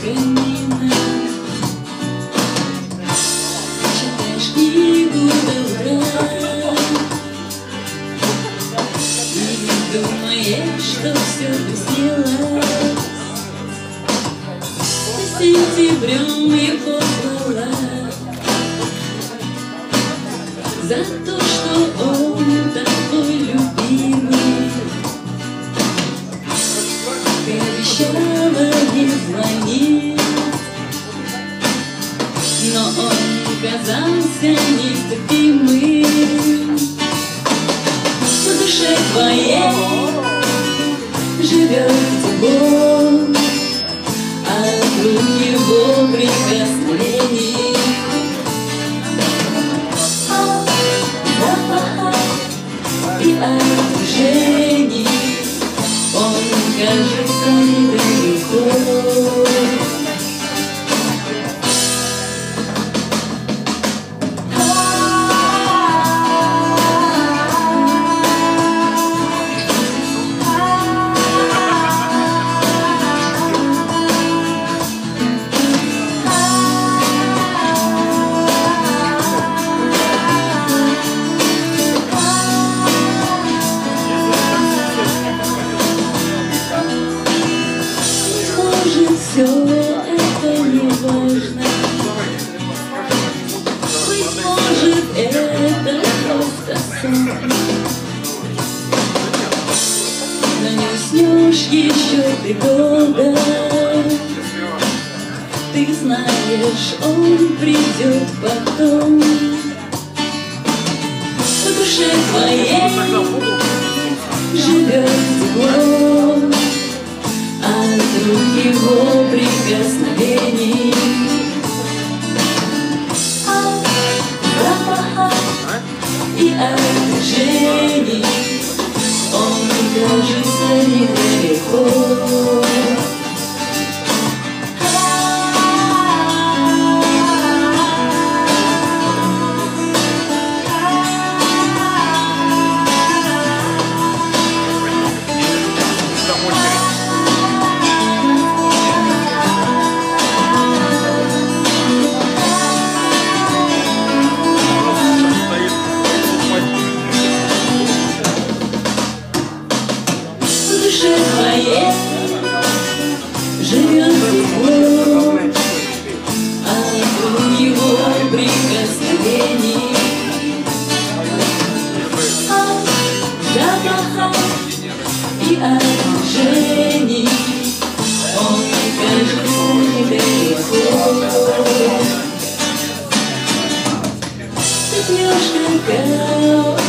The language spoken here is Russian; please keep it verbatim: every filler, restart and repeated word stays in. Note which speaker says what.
Speaker 1: камина. Читаешь книгу до утра и думаешь, что все приснилось. Сентябрем его хвала за то, что он такой любимый. Ты обещала не звонить, но он казался нетерпимым. В душе твоей живет тепло от рук его прикосновений. Запаха и от движений он кажется недалеко. Все это не важно. Быть может, это просто сон, но не уснешь еще ты долго. Ты знаешь, он придет потом. В душе твоей живет тепло от рук его прикосновений. От запаха и от движений он кажется недалеко. В душе твоей живет тепло от его прикосновений. От запаха и от движений он кажется недалеко. Ты пьешь какао